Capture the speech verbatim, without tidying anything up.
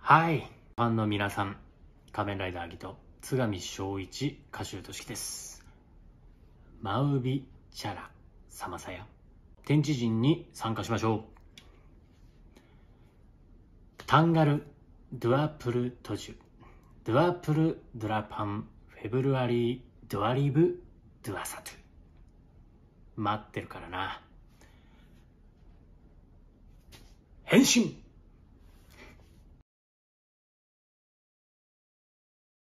はい。ファンの皆さん、仮面ライダーギト、津上正一歌手としきです。マウビチャラサマサヤ天地人に参加しましょう。タンガルドゥアプルトジュドゥアプルドゥラパンフェブルアリードゥアリブドゥアサトゥ。待ってるからな。変身。